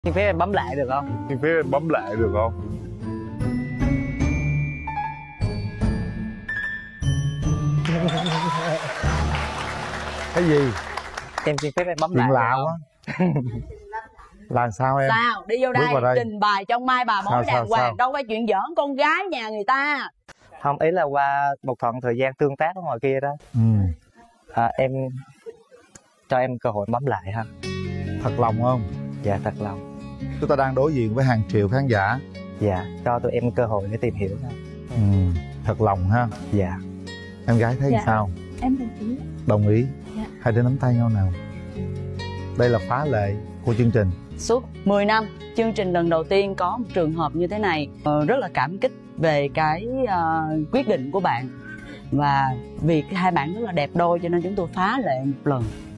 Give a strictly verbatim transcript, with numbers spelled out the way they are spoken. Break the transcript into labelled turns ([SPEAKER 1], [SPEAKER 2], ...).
[SPEAKER 1] Xin phép em bấm lại được không?
[SPEAKER 2] Xin phép em bấm lại được không?
[SPEAKER 3] Cái gì?
[SPEAKER 1] Em xin phép em bấm
[SPEAKER 3] Chuyện
[SPEAKER 1] lại
[SPEAKER 3] lạ
[SPEAKER 1] được
[SPEAKER 3] quá.
[SPEAKER 1] không?
[SPEAKER 3] Là sao em?
[SPEAKER 4] Sao? Đi vô
[SPEAKER 3] Bước
[SPEAKER 4] đây,
[SPEAKER 3] vào đây.
[SPEAKER 4] trình bày trong mai bà mối
[SPEAKER 3] Sao, sao,
[SPEAKER 4] đàng hoàng.
[SPEAKER 3] sao?
[SPEAKER 4] Đâu phải chuyện giỡn con gái nhà người ta.
[SPEAKER 1] Không, ý là qua một khoảng thời gian tương tác ở ngoài kia đó.
[SPEAKER 3] Ừ.
[SPEAKER 1] À, em cho em cơ hội bấm lại ha.
[SPEAKER 3] Thật lòng không?
[SPEAKER 1] Dạ thật lòng.
[SPEAKER 3] Chúng ta đang đối diện với hàng triệu khán giả.
[SPEAKER 1] Dạ, cho tụi em cơ hội để tìm hiểu ha.
[SPEAKER 3] Ừ. Thật lòng ha.
[SPEAKER 1] Dạ.
[SPEAKER 3] Em gái thấy
[SPEAKER 4] Dạ.
[SPEAKER 3] sao?
[SPEAKER 4] Em đồng ý.
[SPEAKER 3] Đồng ý.
[SPEAKER 4] Dạ.
[SPEAKER 3] Hai đứa nắm tay nhau nào. Đây là phá lệ của chương trình.
[SPEAKER 4] Suốt mười năm, chương trình lần đầu tiên có một trường hợp như thế này. ờ, Rất là cảm kích về cái ờ, quyết định của bạn. Và vì hai bạn rất là đẹp đôi cho nên chúng tôi phá lệ một lần.